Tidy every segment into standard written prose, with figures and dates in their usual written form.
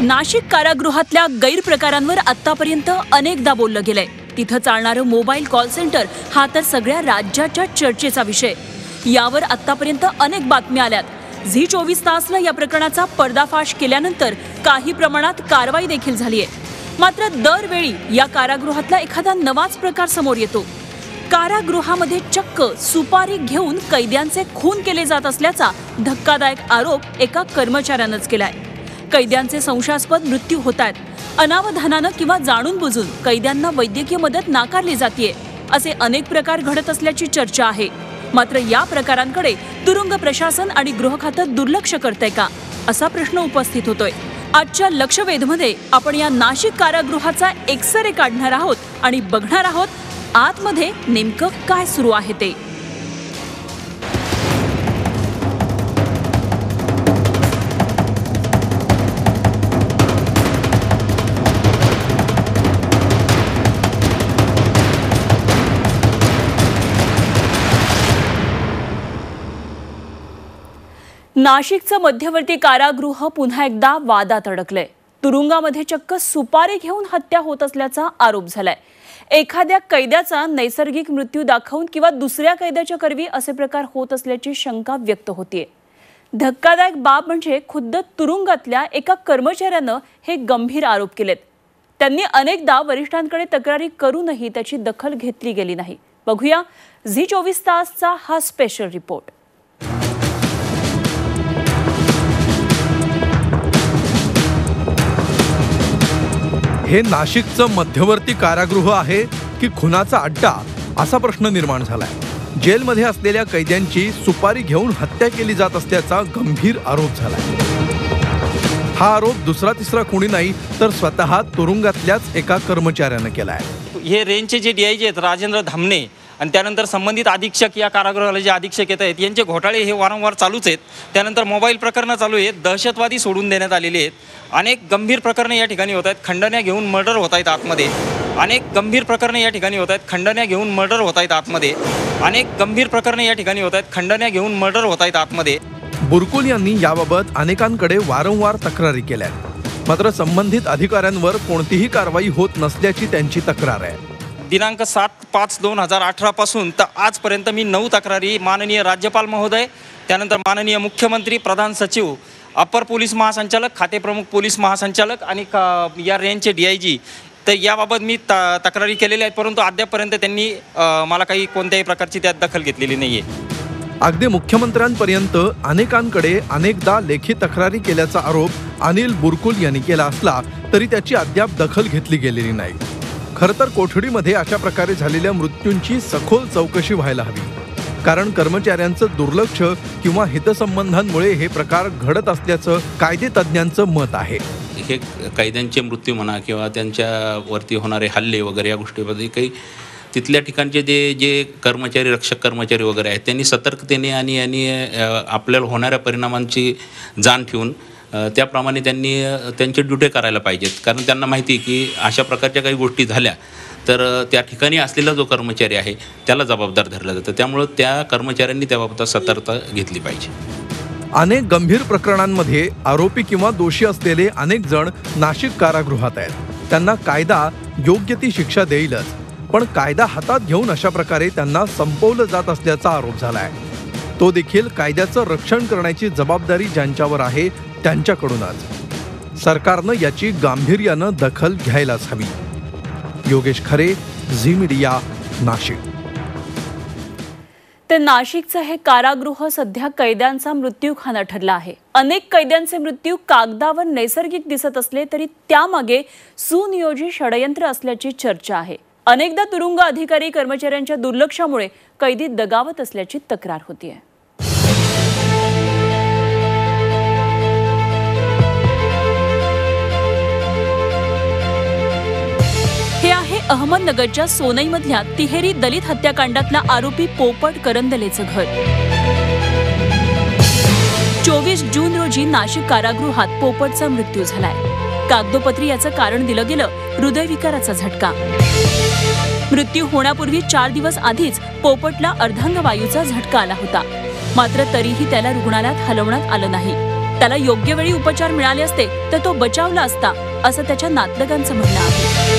नाशिक कारागृहातल्या गैरप्रकारांवर आतापर्यंत अनेकदा बोललं गेलंय। तिथं चालणारं मोबाईल कॉल सेंटर हा तर सगळ्या राज्याच्या चर्चेचा विषय। यावर आतापर्यंत अनेक बातम्या आल्यात। झी 24 तासला या प्रकरणाचा पर्दाफाश केल्यानंतर काही प्रमाणात कारवाई देखील झाली आहे। मात्र दरवेळी या कारागृहातला एखादा नवाच प्रकार समोर येतो। कारागृहामध्ये चक्क सुपारी घेऊन कैद्यांचे खून केले जात असल्याचा धक्कादायक आरोप एका कर्मचाऱ्यानंच केलाय। कैद्यांचे संशयास्पद मृत्यू होतात। अनावधानानं किंवा जाणून बुजून कैद्यांना वैद्यकीय मदत नाकारली जाते असे अनेक प्रकार घडत असल्याची चर्चा आहे। मात्र या प्रकारांकडे तुरुंग प्रशासन आणि गृह खातं दुर्लक्ष करतंय का असा प्रश्न उपस्थित होतोय। आजच्या लक्षवेधमध्ये आपण या नाशिक कारागृहाचा एक्सरे काढणार आहोत आणि बघणार आहोत आतमध्ये नेमकं काय सुरू आहे ते। नाशिकचं मध्यवर्ती कारागृह पुन्हा एकदा वादात अडकलंय। तुरुंगामध्ये चक्क सुपारी घेऊन हत्या होत असल्याचा आरोप झालाय। एखाद्या कैद्याचा नैसर्गिक मृत्यू दाखवून किंवा दुसऱ्या कैद्याच्या करवी असे प्रकार होत असल्याची शंका व्यक्त होतीये। धक्कादायक बाब म्हणजे खुद्द तुरुंगातल्या एका कर्मचाऱ्यानं हे गंभीर आरोप केलेत। त्यांनी अनेकदा वरिष्ठांकडे तक्रारी करूनही त्याची दखल घेतली गेली नाही। बघूया झी 24 तासचा हा स्पेशल रिपोर्ट। हे नाशिकचं मध्यवर्ती कारागृह आहे की खुनाचा अड्डा असा प्रश्न निर्माण झालाय। जेलमध्ये असलेल्या कैद्यांची सुपारी घेऊन हत्या केली जात असल्याचा गंभीर आरोप झालाय। हा आरोप दुसरा तिसरा कोणी नाही तर स्वतः तुरुंगातल्याच एका कर्मचाऱ्याने केलाय। हे रेंजचे जे डीआयजी आहेत राजेंद्र धामणे आणि त्यानंतर संबंधित अधीक्षक या कारागृहाला जे अधीक्षक येत आहेत यांचे घोटाळे हे वारंवार चालूच आहेत। त्यानंतर मोबाईल प्रकरणं चालू आहेत, दहशतवादी सोडून देण्यात आलेले आहेत, अनेक गंभीर प्रकरणे या ठिकाणी होत आहेत, खंडण्या घेऊन मर्डर होत आहेत आतमध्ये, अनेक गंभीर प्रकरणे या ठिकाणी होत आहेत, खंडण्या घेऊन मर्डर होत आहेत आतमध्ये, अनेक गंभीर प्रकरणे या ठिकाणी होत आहेत, खंडण्या घेऊन मर्डर होत आहेत आतमध्ये। बुरकुल यांनी याबाबत अनेकांकडे वारंवार तक्रारी केल्या, मात्र संबंधित अधिकाऱ्यांवर कोणतीही कारवाई होत नसल्याची त्यांची तक्रार आहे। दिनांक 7/5/2018 पासून तर आजपर्यंत मी 9 तक्रारी माननीय राज्यपाल महोदय, त्यानंतर माननीय मुख्यमंत्री, प्रधान सचिव, अपर पोलीस महासंचालक, खाते प्रमुख पोलीस महासंचालक आणि या रेंजचे डीआयजी तर याबाबत मी तक्रारी केलेल्या आहेत, परंतु अद्यापपर्यंत त्यांनी मला काही कोणत्याही प्रकारची त्यात दखल घेतलेली नाहीये। अगदी मुख्यमंत्र्यांपर्यंत अनेकांकडे अनेकदा लेखी तक्रारी केल्याचा आरोप अनिल बुरकुल यांनी केला असला तरी त्याची अद्याप दखल घेतली गेलेली नाही। खरं तर कोठडीमध्ये अशा प्रकारे झालेल्या मृत्यूंची सखोल चौकशी व्हायला हवी, कारण कर्मचाऱ्यांचं दुर्लक्ष किंवा हितसंबंधांमुळे हे प्रकार घडत असल्याचं कायदे तज्ज्ञांचं मत आहे। हे कैद्यांचे मृत्यू म्हणा किंवा त्यांच्यावरती होणारे हल्ले वगैरे या गोष्टीमध्ये काही तिथल्या ठिकाणचे जे कर्मचारी, रक्षक कर्मचारी वगैरे आहेत त्यांनी सतर्कतेने आणि आपल्याला होणाऱ्या परिणामांची जाण ठेवून त्याप्रमाणे त्यांनी त्यांचे ड्युटी करायला पाहिजेत, कारण त्यांना माहिती आहे की अशा प्रकारच्या काही गोष्टी झाल्या तर त्या ठिकाणी असलेला जो कर्मचारी आहे त्याला जबाबदार धरलं जातं, त्यामुळं त्या कर्मचाऱ्यांनी त्याबाबत सतर्कता घेतली पाहिजे। अनेक गंभीर प्रकरणांमध्ये आरोपी किंवा दोषी असलेले अनेक जण नाशिक कारागृहात आहेत। त्यांना कायदा योग्य ती शिक्षा देईलच, पण कायदा हातात घेऊन अशा प्रकारे त्यांना संपवलं जात असल्याचा आरोप झालाय। तो देखील कायद्याचं रक्षण करण्याची जबाबदारी ज्यांच्यावर आहे त्यांच्याकडूनच। सरकारनं याची गांभीर्यानं दखल घ्यायलाच हवी। योगेश खरे, झी मीडिया, नाशिक। तर नाशिकचं हे कारागृह सध्या कैद्यांचा मृत्यूखाना ठरला आहे। अनेक कैद्यांचे मृत्यू कागदावर नैसर्गिक दिसत असले तरी त्यामागे सुनियोजित षडयंत्र असल्याची चर्चा आहे। अनेकदा तुरुंग अधिकारी कर्मचाऱ्यांच्या दुर्लक्षामुळे कैदी दगावत असल्याची तक्रार होतीये। हे आहे अहमदनगरच्या सोनईमधल्या तिहेरी दलित हत्याकांडातला आरोपी पोपट करंदलेचं घर। 24 जून रोजी नाशिक कारागृहात पोपटचा मृत्यू झालाय। कागदोपत्री याचं कारण दिलं गेलं हृदयविकाराचा झटका। मृत्यू होण्यापूर्वी 4 दिवस आधीच पोपटला अर्धांगवायूचा झटका आला होता, मात्र तरीही त्याला रुग्णालयात हलवण्यात आलं नाही। त्याला योग्य वेळी उपचार मिळाले असते तर तो बचावला असता, असं त्याच्या नातलगांचं म्हणणं आहे.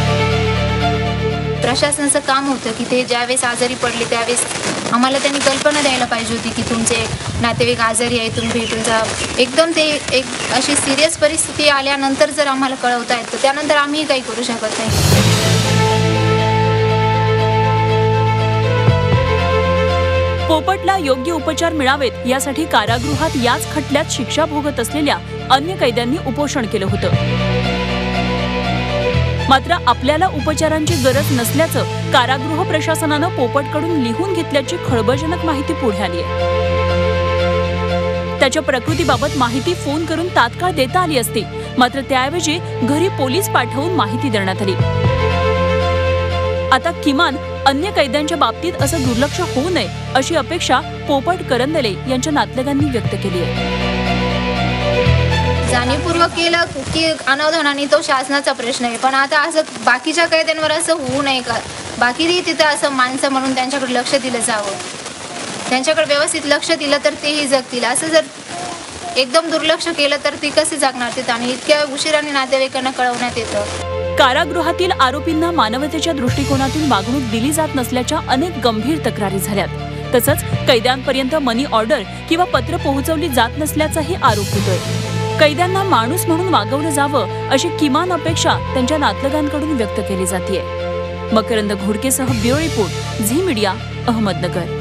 प्रशासनाचं काम होतं की ते ज्यावेळेस आजारी पडले त्यावेळेस आम्हाला त्यांनी कल्पना द्यायला पाहिजे होती की तुमचे नातेवाईक आजारी आहे, तुम्ही भेटून जा. एकदम ते एक अशी सिरियस परिस्थिती आल्यानंतर जर आम्हाला कळवता येतं त्यानंतर आम्ही काही करू शकत नाही. पोपटला योग्य उपचार मिळावेत यासाठी कारागृहात याच खटल्यात शिक्षा भोगत असलेल्या अन्य कैद्यांनी उपोषण केलं होतं. मात्र आपल्याला उपचारांची गरज नसल्याचं कारागृह प्रशासनानं पोपटकडून लिहून घेतल्याची खळबळजनक माहिती पुढे आली आहे. त्याच्या प्रकृतीबाबत माहिती फोन करून तात्काळ देता आली असती, मात्र त्याऐवजी घरी पोलीस पाठवून माहिती देण्यात आली. आता किमान अन्य कैद्यांच्या बाबतीत असं दुर्लक्ष होऊ नये अशी अपेक्षा पोपट करंदले यांच्या नातलगांनी व्यक्त केली आहे. जाणीवपूर्वक केलं की अनावधानाने तो शासनाचा प्रश्न आहे, पण आता असं बाकीच्या कैद्यांवर असं होऊ नये का? बाकी तिथं असं माणसं म्हणून त्यांच्याकडे लक्ष दिलं जावं, त्यांच्याकडे व्यवस्थित लक्ष दिलं तर तेही जगतील. असं जर एकदम दुर्लक्ष केलं तर ते कसे जगणार तिथं, आणि इतक्या उशिराने नातेवाईकांना कळवण्यात येतं. कारागृहातील आरोपींना मानवतेच्या दृष्टिकोनातून वागणूक दिली जात नसल्याच्या अनेक गंभीर तक्रारी झाल्यात. तसंच कैद्यांपर्यंत मनी ऑर्डर किंवा पत्र पोहोचवली जात नसल्याचाही आरोप होतोय. कैद्यांना माणूस म्हणून वागवलं जावं अशी किमान अपेक्षा त्यांच्या नातलगांकडून व्यक्त केली जातेय. मकरंद घोडकेसह bureau report, Zee media, Ahmednagar.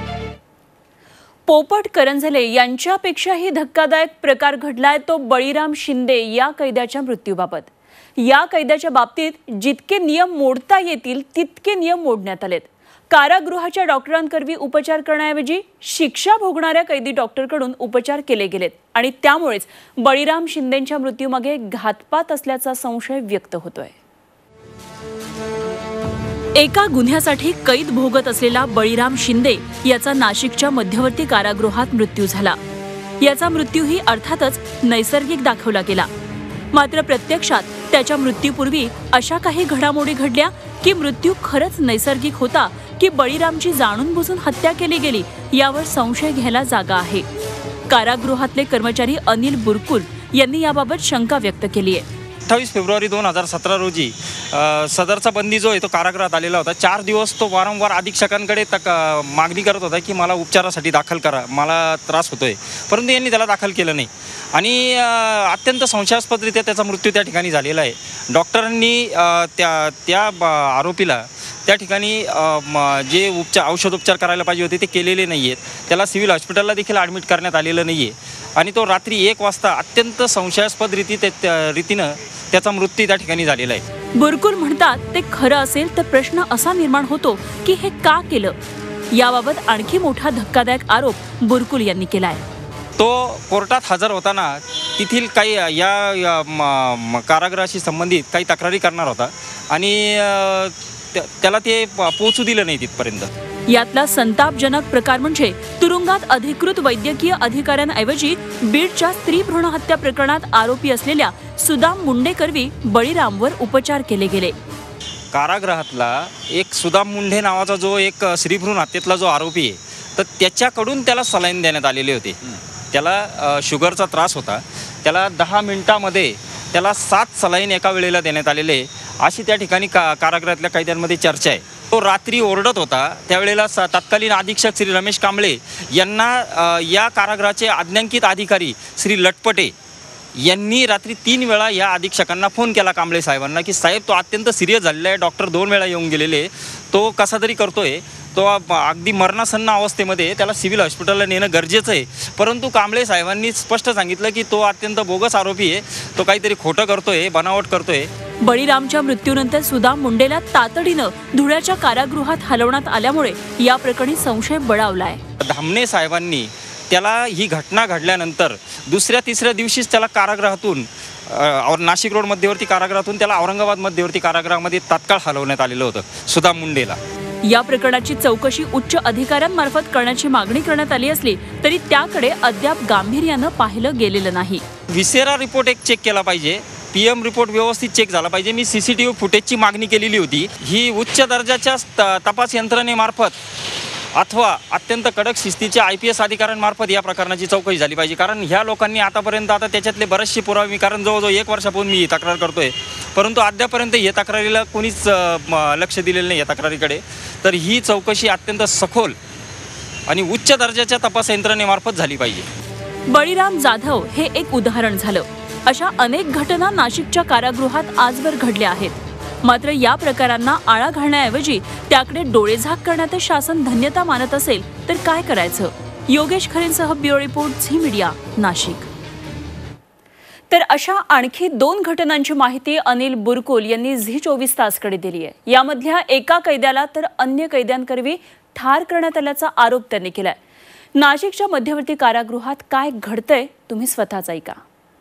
Popat Karanjale यांच्यापेक्षाही धक्कादायक प्रकार घडलाय तो बळीराम शिंदे या कैद्याच्या मृत्यूबाबत. या कैद्याच्या बाबतीत जितके नियम मोडता येतील तितके नियम मोडण्यात आलेत. कारागृहाच्या डॉक्टरांकरवी उपचार करण्याऐवजी शिक्षा भोगणाऱ्या कैदी डॉक्टरकडून उपचार केले गेलेत आणि त्यामुळेच बळीराम शिंदेच्या मृत्यूमागे घातपात असल्याचा संशय व्यक्त होतोय. एका गुन्ह्यासाठी कैद भोगत असलेला बळीराम शिंदे याचा नाशिकच्या मध्यवर्ती कारागृहात मृत्यू झाला. याचा मृत्यूही अर्थातच नैसर्गिक दाखवला गेला. मात्र प्रत्यक्षात त्याच्या मृत्यूपूर्वी अशा काही घडामोडी घडल्या की मृत्यू खरंच नैसर्गिक होता की बळीरामची जाणून बुजून हत्या केली गेली यावर संशय घ्यायला जागा आहे. कारागृहातले कर्मचारी अनिल बुरकुल यांनी याबाबत शंका व्यक्त केली आहे. 28 फेब्रुवारी 2017 रोजी सदरचा बंदी जो आहे तो कारागृहात आलेला होता. 4 दिवस तो वारंवार अधीक्षकांकडे मागणी करत होता की मला उपचारासाठी दाखल करा, मला त्रास होतोय, परंतु यांनी त्याला दाखल केलं नाही आणि अत्यंत संशयास्पदरित्या त्याचा मृत्यू त्या ठिकाणी झालेला आहे. डॉक्टरांनी त्या आरोपीला त्या ठिकाणी जे औषधोपचार करायला पाहिजे होते ते केलेले नाही आहेत. त्याला सिव्हिल हॉस्पिटलला देखील ॲडमिट करण्यात आलेलं नाही आहे आणि तो रात्री 1 वाजता अत्यंत संशयास्पद रीतीनं त्याचा मृत्यू त्या ठिकाणी झालेला आहे. बुरकुल म्हणतात ते खरं असेल तर प्रश्न असा निर्माण होतो की हे का केलं. याबाबत आणखी मोठा धक्कादायक आरोप बुरकुल यांनी केलाय. तो कोर्टात हजर होताना तेथील काही या कारागृहाशी संबंधित काही तक्रारी करणार होता आणि त्याला ते पोहोचू दिलं नाही तिथपर्यंत. यातला संतापजनक प्रकार म्हणजे तुरुंगात अधिकृत वैद्यकीय अधिकाऱ्यांऐवजी बीडच्या स्त्री भ्रूण हत्या प्रकरणात आरोपी असलेल्या सुदाम मुंडेकरवी बळीरामवर उपचार केले गेले. कारागृहातला एक सुदाम मुंडे नावाचा जो एक स्त्रीभ्रूण हत्येतला जो आरोपी आहे तर त्याच्याकडून त्याला सलाईन देण्यात आलेले होते. त्याला शुगरचा त्रास होता. त्याला 10 मिनिटामध्ये त्याला 7 सलाईन एका वेळेला देण्यात आलेले अशी त्या ठिकाणी कारागृहातल्या कैद्यांमध्ये चर्चा आहे. तो रात्री ओरडत होता. त्यावेळेला तत्कालीन अधीक्षक श्री रमेश कांबळे यांना या कारागृहाचे आज्ञांकित अधिकारी श्री लटपटे यांनी रात्री 3 वेळा या अधीक्षकांना फोन केला, कांबळे साहेबांना, की साहेब तो अत्यंत सिरियस झालेला आहे, डॉक्टर 2 वेळा येऊन गेलेले, तो कसा तरी करतोय, तो अगदी मरणासन्न अवस्थेमध्ये, त्याला सिव्हिल हॉस्पिटलला नेणं गरजेचं आहे. परंतु कांबळे साहेबांनी स्पष्ट सांगितलं की तो अत्यंत बोगस आरोपी आहे, तो काहीतरी खोटं करतोय, बनावट करतोय. बळीरामच्या मृत्यूनंतर सुदाम मुंडेला तातडीनं धुळ्याच्या कारागृहात हलवण्यात आल्यामुळे या प्रकरणी संशय बळावलाय. धामणे साहेबांनी त्याला ही घटना घडल्यानंतर 2-3 दिवशीच त्याला कारागृहातून नाशिक रोड मध्यवर्ती कारागृहातून त्याला औरंगाबाद मध्यवर्ती कारागृहामध्ये तात्काळ हलवण्यात आलेलं होतं सुदाम मुंडेला. या प्रकरणाची चौकशी उच्च अधिकाऱ्यांमार्फत करण्याची मागणी करण्यात आली असली तरी त्याकडे अद्याप गांभीर्यानं पाहिलं गेलेलं नाही. विसेरा रिपोर्ट एक चेक केला पाहिजे, PM रिपोर्ट व्यवस्थित चेक झाला पाहिजे. मी CCTV फुटेजची मागणी केलेली होती. ही उच्च दर्जाच्या तपास यंत्रणेमार्फत अथवा अत्यंत कडक शिस्तीच्या IPS अधिकाऱ्यांमार्फत या प्रकरणाची चौकशी झाली पाहिजे. कारण ह्या लोकांनी आतापर्यंत त्याच्यातले बरेचसे पुरावे, कारण जवळजवळ 1 वर्षापूर्वी मी ही तक्रार करतोय, परंतु अद्यापर्यंत या तक्रारीला कोणीच लक्ष दिलेलं नाही या तक्रारीकडे. तर ही चौकशी अत्यंत सखोल आणि उच्च दर्जाच्या तपास यंत्रणेमार्फत झाली पाहिजे. बळीराम जाधव हे एक उदाहरण झालं. अशा अनेक घटना नाशिकच्या कारागृहात आजवर घडल्या आहेत. मात्र या प्रकारांना आळा घालण्याऐवजी त्याकडे डोळेझाक करण्यातच शासन धन्यता मानत असेल तर काय करायचं? योगेश खरेंसह bureau report Zee media, Nashik. तर अशा आणखी 2 घटनांची माहिती अनिल बुरकुल यांनी झी 24 कडे दिली आहे. यामधल्या एका कैद्याला तर अन्य कैद्यांकरवी ठार करण्यात आल्याचा आरोप त्यांनी केलाय. नाशिकच्या मध्यवर्ती कारागृहात काय घडतंय तुम्ही स्वतःच ऐका.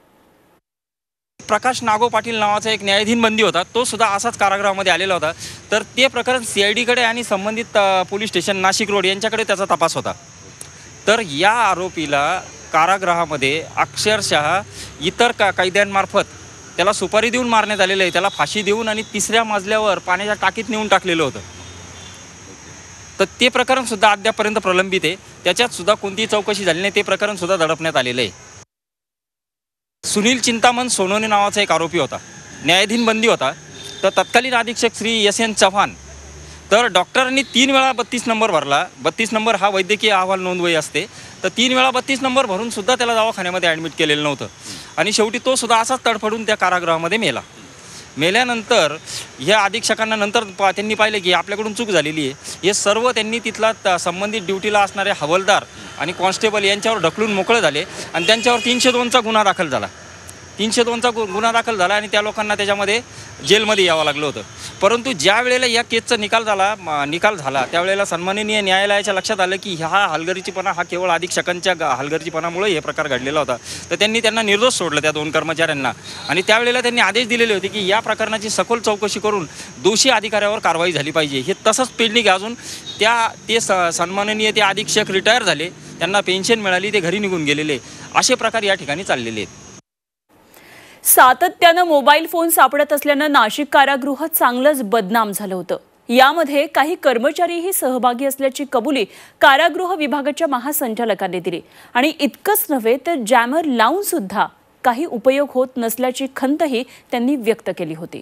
प्रकाश नागो पाटील नावाचा एक न्यायाधीन बंदी होता, तो सुद्धा असाच कारागृहामध्ये आलेला होता. तर ते प्रकरण CIDकडे आणि संबंधित पोलीस स्टेशन नाशिक रोड यांच्याकडे त्याचा तपास होता. तर या आरोपीला कारागृहामध्ये अक्षरशः इतर कैद्यांमार्फत त्याला सुपारी देऊन मारण्यात आलेलं आहे. त्याला फाशी देऊन आणि 3ऱ्या मजल्यावर पाण्याच्या टाकीत नेऊन टाकलेलं होतं. तर ते प्रकरण सुद्धा अद्यापर्यंत प्रलंबित आहे. त्याच्यात सुद्धा कोणतीही चौकशी झाली नाही. ते प्रकरण सुद्धा दडपण्यात आलेलं आहे. सुनील चिंतामण सोनोने नावाचा एक आरोपी होता, न्यायाधीन बंदी होता. तर तत्कालीन अधीक्षक श्री SN चव्हाण, तर डॉक्टरांनी 3 वेळा 32 नंबर भरला. 32 नंबर हा वैद्यकीय अहवाल नोंदवही असते. तर 3 वेळा 32 नंबर भरून सुद्धा त्याला दवाखान्यामध्ये ॲडमिट केलेलं नव्हतं. आणि शेवटी तो सुद्धा असाच तडफडून त्या कारागृहामध्ये मेला. मेल्यानंतर ह्या अधीक्षकांना नंतर त्यांनी पाहिलं की आपल्याकडून चूक झालेली आहे. हे सर्व त्यांनी तिथला संबंधित ड्युटीला असणारे हवालदार आणि कॉन्स्टेबल यांच्यावर ढकलून मोकळे झाले आणि त्यांच्यावर 302चा गुन्हा दाखल झाला. 302चा गुन्हा दाखल झाला आणि त्या लोकांना त्याच्यामध्ये जेलमध्ये यावं लागलं होतं. परंतु ज्या वेळेला या केसचा निकाल झाला त्यावेळेला सन्माननीय न्यायालयाच्या लक्षात आलं की हा हलगर्जीपणा हा केवळ अधीक्षकांच्या हलगर्जीपणामुळे हे प्रकार घडलेला होता. तर त्यांनी त्यांना निर्दोष सोडलं, त्या 2 कर्मचाऱ्यांना. आणि त्यावेळेला त्यांनी आदेश दिलेले होते की या प्रकरणाची सखोल चौकशी करून दोषी अधिकाऱ्यावर कारवाई झाली पाहिजे. हे तसंच पेंडिंग अजून ते सन्माननीय ते अधीक्षक रिटायर झाले, त्यांना पेन्शन मिळाली, ते घरी निघून गेलेले. असे प्रकार या ठिकाणी चाललेले आहेत. सातत्यानं मोबाईल फोन सापडत असल्यानं नाशिक कारागृह चांगलंच बदनाम झालं होतं. यामध्ये काही कर्मचारीही सहभागी असल्याची कबुली कारागृह विभागाच्या महासंचालकांनी दिली. आणि इतकंच नव्हे तर जॅमर लावून सुद्धा काही उपयोग होत नसल्याची खंतही त्यांनी व्यक्त केली होती.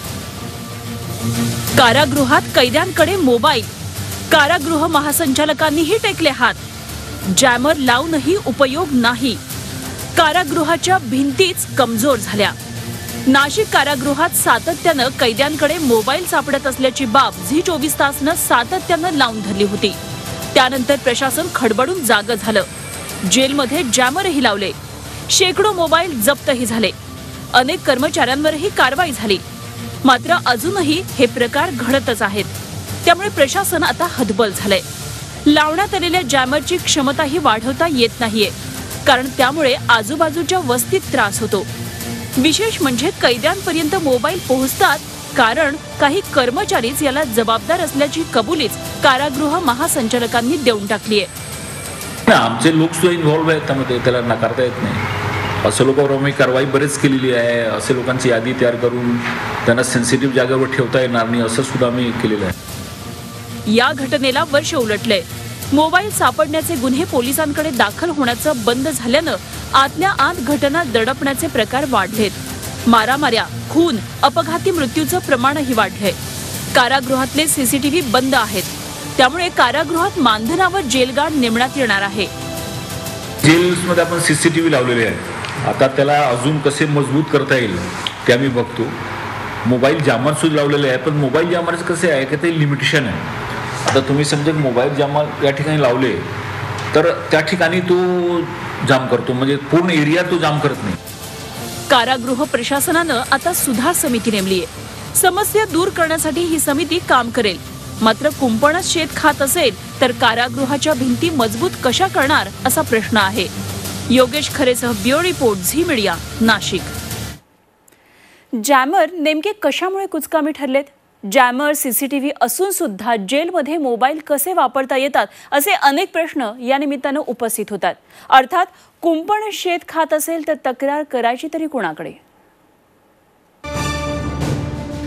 कारागृहात कैद्यांकडे मोबाईल, कारागृह महासंचालकांनीही टेकले हात. जॅमर लावूनही उपयोग नाही. कारागृहाच्या भिंतीच कमजोर झाल्या. नाशिक कारागृहात सातत्यानं कैद्यांकडे मोबाईल सापडत असल्याची बाब झी 24 तासनं सातत्यानं लावून धरली होती. त्यानंतर प्रशासन खडबडून जागं झालं. जेलमध्ये जॅमरही लावले. शेकडो मोबाईल जप्तही झाले. अनेक कर्मचाऱ्यांवरही कारवाई झाली. मात्र अजूनही हे प्रकार घडतच आहेत. त्यामुळे प्रशासन आता हतबल झालंय. लावण्यात आलेल्या जॅमरची क्षमताही वाढवता येत नाहीये, कारण त्यामुळे आजूबाजूच्या वस्तीत त्रास होतो. विशेष म्हणजे कैद्यांपर्यंत मोबाईल पोहोचतात कारण काही कर्मचारीच याला जबाबदार असल्याची कबुलीच कारागृह महासंचालकांनी देऊन टाकली आहे. आमचे लोक सुद्धा इन्व्हॉल्व्ह आहेत त्यामध्ये, त्याला नाकारता येत नाही. असे लोकांवर आम्ही कारवाई बरेच केलेली आहे. असे लोकांची यादी तयार करून त्यांना सेन्सिटिव्ह जागेवर ठेवता येणार नाही असं सुद्धा आम्ही केलेलं आहे. या घटनेला वर्ष उलटलंय. मोबाईल सापडण्याचे गुन्हे पोलिसांकडे दाखल होण्याचं बंद झाल्यानं आतल्या आत घटना दडपण्याचे प्रकार वाढलेत. मारामाऱ्या, खून, अपघाती मृत्यूचं प्रमाणही वाढलंय. कारागृहातले CCTV बंद आहेत. त्यामुळे कारागृहात मानधनावर जेलगार्ड नेमण्यात येणार आहे. जेल्समध्ये आपण CCTV लावलेले आहे. आता त्याला अजून कसे मजबूत करता येईल ते आम्ही बघतो. मोबाईल जामर सुद्धा लावलेले आहे, पण मोबाईल जामरचं कसे आहे की ते लिमिटेशन आहे. आता तुम्ही समजा मोबाईल जामर या ठिकाणी लावले तर त्या ठिकाणी तो जाम करतो, म्हणजे पूर्ण एरिया तो जाम करत नाही. कारागृह प्रशासनानं आता सुधार समिती नेमली आहे. समस्या दूर करण्यासाठी ही समिती काम करेल. मात्र कुंपणच शेत खात असेल तर कारागृहाच्या भिंती मजबूत कशा करणार असा प्रश्न आहे. योगेश खरेसह bureau report Zee media, Nashik. Jammer नेमके कशामुळे कुचकामी ठरलेत? जॅमर, CCTV असून सुद्धा जेलमध्ये मोबाईल कसे वापरता येतात असे अनेक प्रश्न या निमित्तानं उपस्थित होतात. अर्थात कुंपण शेत खात असेल तर तक्रार करायची तरी कोणाकडे?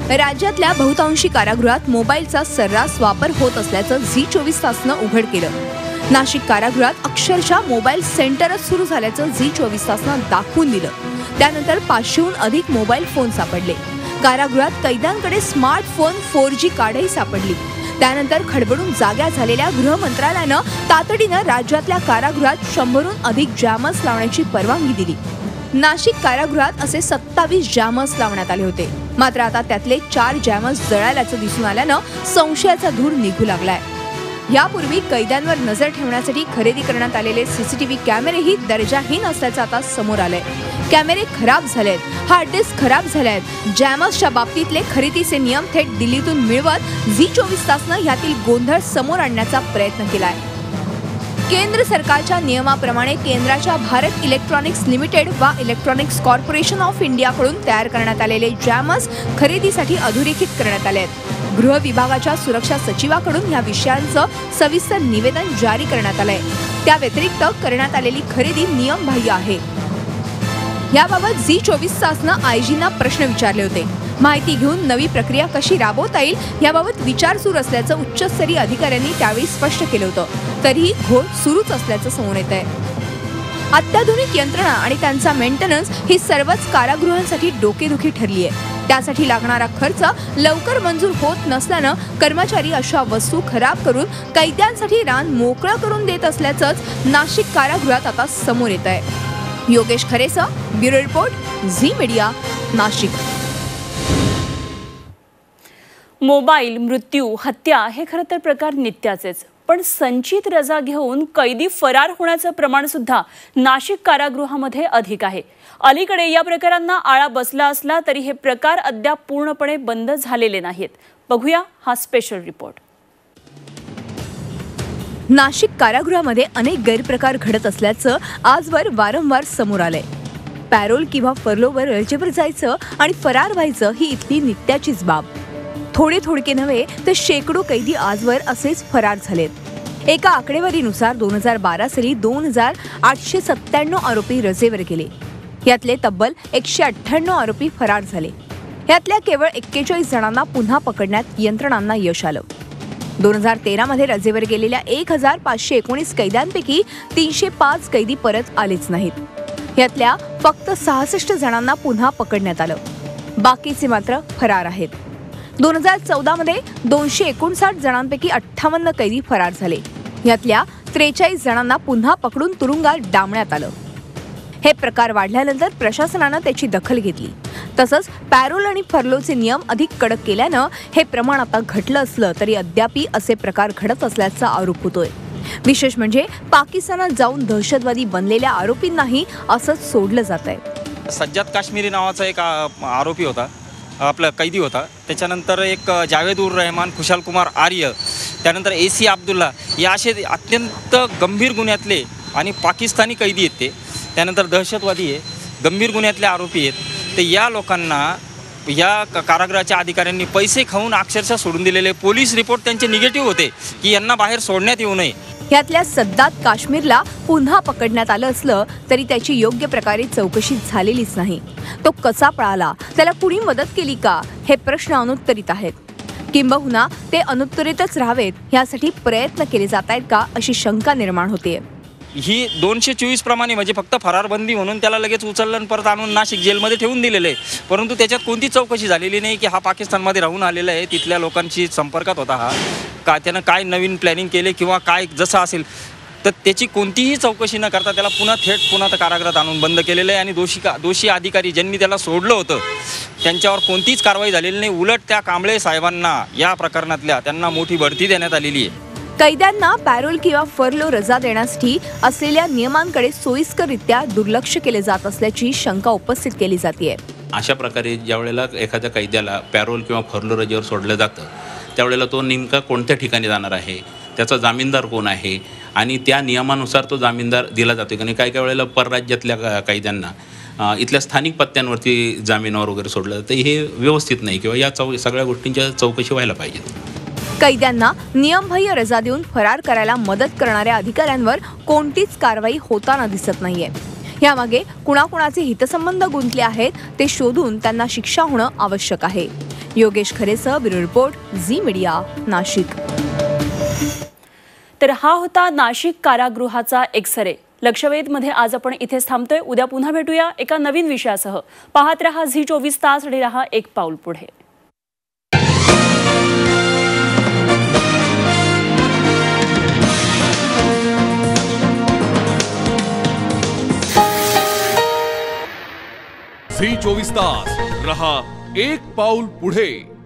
राज्यातल्या बहुतांशी कारागृहात मोबाईलचा सर्रास वापर होत असल्याचं झी 24 तासनं उघड केलं. नाशिक कारागृहात अक्षरशः मोबाईल सेंटरच सुरू झाल्याचं झी 24 तासनं दाखवून दिलं. त्यानंतर 500हून अधिक मोबाईल फोन सापडले. कारागृहात कैद्यांकडे स्मार्टफोन 4G कार्डही सापडली. त्यानंतर खडबडून जाग्या झालेल्या गृह मंत्रालयानं तातडीनं राज्यातल्या कारागृहात 100हून अधिक जॅमर्स लावण्याची परवानगी दिली. नाशिक कारागृहात असे 27 जॅमर्स लावण्यात आले होते. मात्र आता त्यातले 4 जॅमर्स जळाल्याचं दिसून आल्यानं संशयाचा धूर निघू लागलाय. यापूर्वी कैद्यांवर नजर ठेवण्यासाठी खरेदी करण्यात आलेले CCTV कॅमेरेही दर्जाहीन असल्याचं आता समोर आलंय. कॅमेरे खराब झालेत, हार्ड डिस्क खराब झालेत. जॅमर्सच्या बाबतीतले खरेदीचे नियम थेट दिल्लीतून मिळवत झी 24 तासनं यातील गोंधळ समोर आणण्याचा प्रयत्न केलाय. केंद्र सरकारच्या नियमाप्रमाणे केंद्राच्या भारत इलेक्ट्रॉनिक्स लिमिटेड वा इलेक्ट्रॉनिक्स कॉर्पोरेशन ऑफ इंडियाकडून तयार करण्यात आलेले जॅमर्स खरेदीसाठी अधोरेखित करण्यात आले आहेत. गृह विभागाच्या सुरक्षा सचिवाकडून या विषयांचं सविस्तर निवेदन जारी करण्यात आलंय. त्या व्यतिरिक्त करण्यात आलेली खरेदी नियमबाह्य आहे. याबाबत झी 24 तासनं आयजींना प्रश्न विचारले होते. माहिती घेऊन नवी प्रक्रिया कशी राबवता येईल याबाबत विचार सुरू असल्याचं उच्चस्तरीय अधिकाऱ्यांनी त्यावेळी स्पष्ट केलं होतं. तरीही घोळ सुरूच असल्याचं समोर येत आहे. अत्याधुनिक यंत्रणा आणि त्यांचा मेंटेनन्स ही सर्वच कारागृहांसाठी डोकेदुखी ठरली आहे. त्यासाठी लागणारा खर्च लवकर मंजूर होत नसल्यानं कर्मचारी अशा वस्तू खराब करून कैद्यांसाठी रान मोकळं करून देत असल्याचंच नाशिक कारागृहात आता समोर येत आहे. योगेश खरेसह bureau report, Zee media, Nashik. Mobile, मृत्यू, हत्या हे खरं तर प्रकार नित्याचेच. पण संचित रजा घेऊन कैदी फरार होण्याचं प्रमाण सुद्धा नाशिक कारागृहामध्ये अधिक आहे. अलीकडे या प्रकारांना आळा बसला असला तरी हे प्रकार अद्याप पूर्णपणे बंद झालेले नाहीत. बघूया हा स्पेशल रिपोर्ट. नाशिक कारागृहामध्ये अनेक गैरप्रकार घडत असल्याचं आजवर वारंवार समोर आलंय. पॅरोल किंवा फर्लोवर रजेवर जायचं आणि फरार व्हायचं ही इथली नित्याचीच बाब. थोडके नव्हे तर शेकडो कैदी आजवर असेच फरार झालेत. एका आकडेवारीनुसार 2012 साली 2897 आरोपी रजेवर गेले. यातले तब्बल 198 आरोपी फरार झाले. यातल्या केवळ 41 जणांना पुन्हा पकडण्यात यंत्रणांना यश आलं. 2013 मध्ये रजेवर गेलेल्या 1519 कैद्यांपैकी 305 कैदी परत आलेच नाहीत. यातल्या फक्त 66 जणांना पुन्हा पकडण्यात आलं. बाकीचे मात्र फरार आहेत. 2014 मध्ये 259 जणांपैकी 58 कैदी फरार झाले. यातल्या 43 जणांना पुन्हा पकडून तुरुंगात डांबण्यात आलं. हे प्रकार वाढल्यानंतर प्रशासनानं त्याची दखल घेतली. तसंच पॅरोल आणि फर्लोचे नियम अधिक कडक केल्यानं हे प्रमाण आता घटलं असलं तरी अद्यापही असे प्रकार घडत असल्याचा आरोप होतोय. विशेष म्हणजे पाकिस्तानात जाऊन दहशतवादी बनलेल्या आरोपींनाही असंच सोडलं जात आहे. सज्जाद काश्मीरी नावाचा एक आरोपी होता, आपला कैदी होता. त्याच्यानंतर एक जावेद उर रहमान, खुशाल कुमार आर्य, त्यानंतर AC अब्दुल्ला, या असे अत्यंत गंभीर गुन्ह्यातले आणि पाकिस्तानी कैदी आहेत ते. त्यानंतर दहशतवादी आहे, गंभीर गुन्ह्यातले आरोपी आहेत. तर या लोकांना या कारागृहाच्या अधिकाऱ्यांनी पैसे खाऊन अक्षरशः सोडून दिलेले. पोलीस रिपोर्ट त्यांचे निगेटिव्ह होते की यांना बाहेर सोडण्यात येऊ नये. यातल्या सद्दात काश्मीरला पुन्हा पकडण्यात आलं असलं तरी त्याची योग्य प्रकारे चौकशी झालेलीच नाही. तो कसा पळाला, त्याला कुणी मदत केली का, हे प्रश्न अनुत्तरित आहेत. किंबहुना ते अनुत्तरितच राहावेत यासाठी प्रयत्न केले जात आहेत का अशी शंका निर्माण होते. ही 224 प्रमाणे म्हणजे फक्त फरारबंदी म्हणून त्याला लगेच उचललं परत आणून नाशिक जेलमध्ये ठेवून दिलेलं आहे. परंतु त्याच्यात कोणती चौकशी झालेली नाही की हा पाकिस्तानमध्ये राहून आलेला आहे, तिथल्या लोकांशी संपर्कात होता, हा का त्यानं काय नवीन प्लॅनिंग केले किंवा काय जसं असेल तर त्याची कोणतीही चौकशी न करता त्याला पुन्हा कारागृहात आणून बंद केलेलं आहे. आणि दोषी अधिकारी ज्यांनी त्याला सोडलं होतं त्यांच्यावर कोणतीच कारवाई झालेली नाही. उलट त्या कांबळे साहेबांना या प्रकरणातल्या त्यांना मोठी बढती देण्यात आलेली आहे. कैद्यांना पॅरोल किंवा फर्लो रजा देण्यासाठी असलेल्या नियमांकडे सोयीस्कररित्या दुर्लक्ष केले जात असल्याची शंका उपस्थित केली जाते. अशा प्रकारे ज्यावेळेला एखाद्या कैद्याला पॅरोल किंवा फर्लो रजेवर सोडलं जातं त्यावेळेला तो नेमका कोणत्या ठिकाणी जाणार आहे, त्याचा जामीनदार कोण आहे आणि त्या नियमानुसार तो जामीनदार दिला जातो. आणि काही वेळेला परराज्यातल्या कैद्यांना इथल्या स्थानिक पत्त्यांवरती जामिनावर वगैरे सोडलं जातं. हे व्यवस्थित नाही किंवा या सगळ्या गोष्टींच्या चौकशी व्हायला पाहिजेत. कैद्यांना नियमबाह्य रजा देऊन फरार करायला मदत करणाऱ्या अधिकाऱ्यांवर कोणतीच कारवाई होताना दिसत नाहीये. यामागे कुणाकुणाचे हितसंबंध गुंतले आहेत ते शोधून त्यांना शिक्षा होणं आवश्यक आहे. योगेश खरेसह bureau report Zee media, Nashik. तर हा होता नाशिक कारागृहाचा एक्सरे. लक्षवेधमध्ये आज आपण इथेच थांबतोय. उद्या पुन्हा भेटूया एका नवीन विषयासह. पाहत रहा झी 24 तास आणि रहा एक पाऊल पुढे. झी 24 तास रहा एक पाऊल पुढे.